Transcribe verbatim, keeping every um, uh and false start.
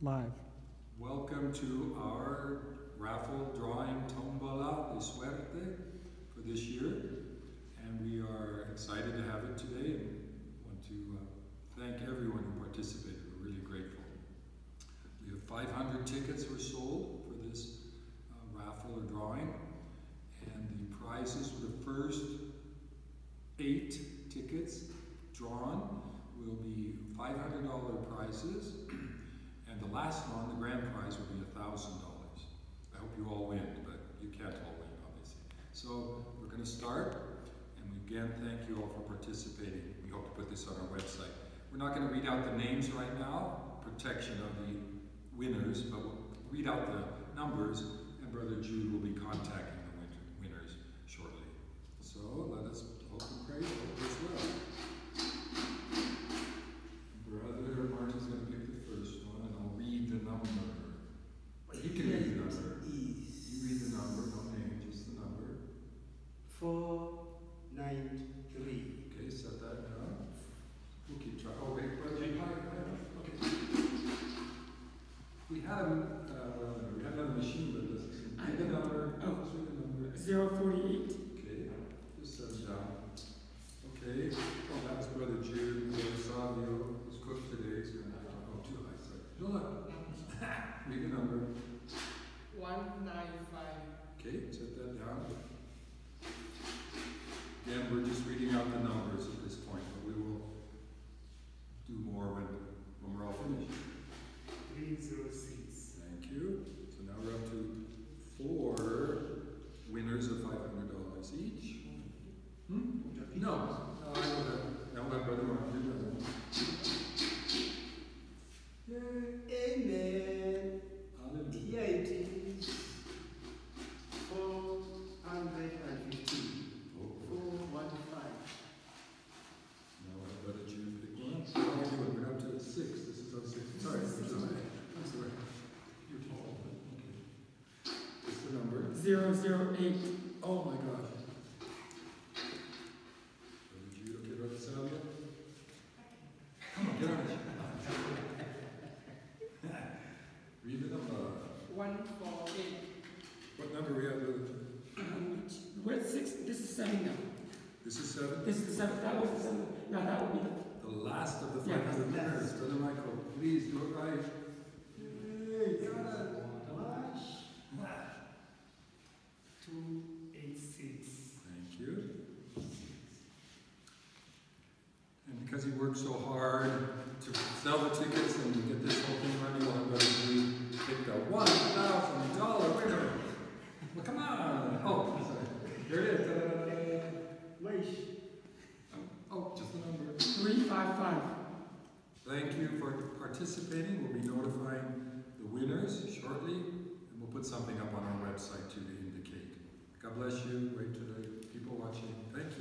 Live. Welcome to our raffle drawing Tombola de Suerte for this year. And we are excited to have it today and want to uh, thank everyone who participated. We're really grateful. We have five hundred tickets were sold for this uh, raffle or drawing. And the prizes for the first eight tickets drawn will be five hundred dollar prizes. And the last one, the grand prize, will be one thousand dollars. I hope you all win, but you can't all win, obviously. So we're going to start, and we again thank you all for participating. We hope to put this on our website. We're not going to read out the names right now, protection of the winners, but we'll read out the numbers, and Brother Jude will be contacting the winners shortly. So let us hope and pray for this well. Brother Martin's going to pick the first one, and I'll read the number. You can read the number. You read the number, no name, just the number. Four nine three. Okay, set that down. We'll keep trying. Oh wait, but you high, high. Okay. We had a uh, we had another machine, but it doesn't seem. Read the number. Oh, let's read the number. Zero forty-eight. Okay, just set it down. Okay. Oh, that's Brother Jude. Brother Savio was cooked today. He's gonna have to go too high. Sorry. No, look. Read the number. One nine five. Okay, set that down. Again, we're just reading out the numbers at this point, but we will do more when, when we're all finished. Three zero six. Thank you. So now we're up to four winners of five hundred dollars each. Hmm? No. No, I know that. Now let Brother Mark do that. Yay. Amen. Hallelujah. Here it is. Four hundred and fifteen. Four one five. Now let Brother Jude pick one. How are we doing? We're up to six. This is on six. Sorry, I'm sorry. I'm sorry. You're tall. Okay. What's the number? Zero zero eight. Oh my gosh. Brother Jude, okay, Brother Savio? Come on, get on it. Read the number. One four eight. What number we have? Brother? Um, we're at six. This is seven now. This is seven? This is the seven. That was the seven. No, that would be the. The last of the Yeah, five hundred that's- winners. Brother Michael, please do it right. Yay, got it. Two eight six. Thank you. And because he worked so hard to sell the tickets and get this whole thing running, I'm going to pick the one thousand dollar winner. Well, come on. Oh, sorry. There it is. Da-da-da-da. Wish. Oh, just the number. Three five five. Thank you for participating. We'll be notifying the winners shortly, and we'll put something up on our website to indicate. God bless you. Wait to the people watching. Thank you.